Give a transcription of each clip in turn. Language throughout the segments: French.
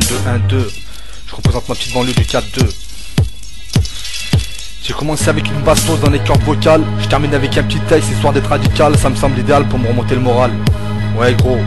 2-1-2. Je représente ma petite banlieue du 4-2. J'ai commencé avec une bastos dans les cordes vocales. Je termine avec un petit texte histoire d'être radical. Ça me semble idéal pour me remonter le moral. Ouais gros.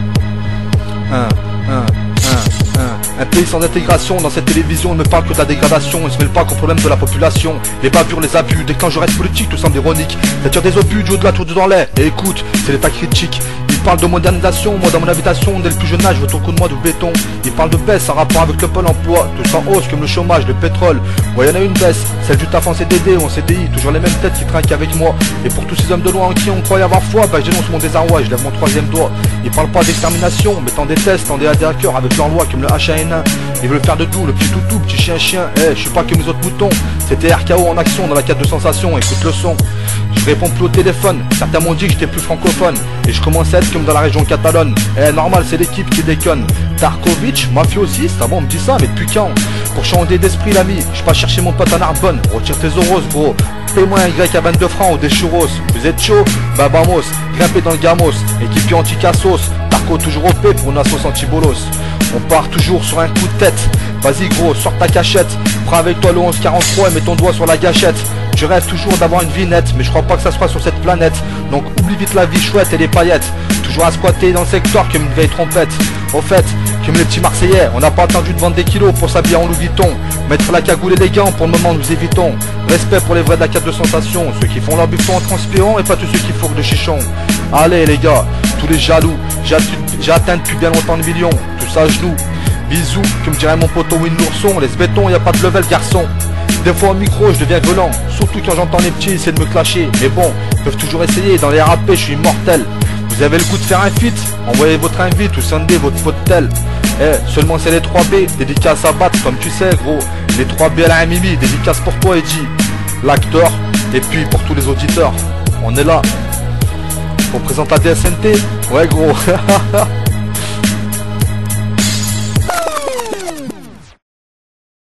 Un pays sans intégration, dans cette télévision, ne me parle que de la dégradation. Il se mêle pas qu'au problème de la population. Les bavures, les abus, dès quand je reste politique, tout semble ironique. Ça tire des obus, du haut de la tour du dans l'air. Et écoute, c'est l'état critique. Il parle de modernisation, moi dans mon habitation, dès le plus jeune âge, je veux ton coup de moi du béton. Il parle de baisse en rapport avec le pôle emploi, tout en hausse comme le chômage, le pétrole. Ouais, y'en a une baisse, celle du taf en CDD ou en CDI, toujours les mêmes têtes qui trinquent avec moi. Et pour tous ces hommes de loi en qui on croit y avoir foi, bah je dénonce mon désarroi et je lève mon troisième doigt. Ils parlent pas d'extermination, mais tant des tests, tant des AD à cœur avec leur loi comme le H1N1. Ils veulent faire de tout, le petit toutou, petit chien. Je suis pas comme les autres moutons. C'était RKO en action dans la quête de sensations, écoute le son. Je réponds plus au téléphone, certains m'ont dit que j'étais plus francophone. Et je commence à être comme dans la région catalane. Normal, c'est l'équipe qui déconne. Tarkovic, mafiosi, c'est bon, on me dit ça, mais depuis quand? Pour changer d'esprit l'ami, je pas chercher mon pote à Narbonne. Retire tes euros gros, paye-moi un grec à 22 francs ou des churros. Vous êtes chaud? Bah vamos, grimpez dans le gamos. Équipe anti-cassos, Tarko toujours OP pour une sauce anti-bolos. On part toujours sur un coup de tête. Vas-y gros, sors ta cachette. Prends avec toi le 1143 et mets ton doigt sur la gâchette. Je rêve toujours d'avoir une vie nette, mais je crois pas que ça soit sur cette planète. Donc oublie vite la vie chouette et les paillettes. Toujours à squatter dans le secteur comme une vieille trompette. Au fait, comme les petits Marseillais, on n'a pas attendu de vendre des kilos pour s'habiller en Louis Vuitton. Mettre la cagoule et les gants, pour le moment nous évitons. Respect pour les vrais de la quête de sensation. Ceux qui font leur buffon en transpirant et pas tous ceux qui fourrent de chichon. Allez les gars, tous les jaloux, j'ai atteint depuis bien longtemps le million. Tous à genoux, bisous, comme dirait mon poteau Win l'ourson. Laisse béton, y a pas de level garçon. Des fois au micro je deviens violent, surtout quand j'entends les petits essayer de me clasher. Mais bon, ils peuvent toujours essayer, dans les RAP je suis immortel. Vous avez le coup de faire un feat, envoyez votre invite ou sendez votre faute tel. Seulement c'est les 3B, dédicace à battre comme tu sais gros. Les 3B à la Mimi, dédicace pour toi Edgy, l'acteur, et puis pour tous les auditeurs. On est là. On présente la DSNT, ouais gros.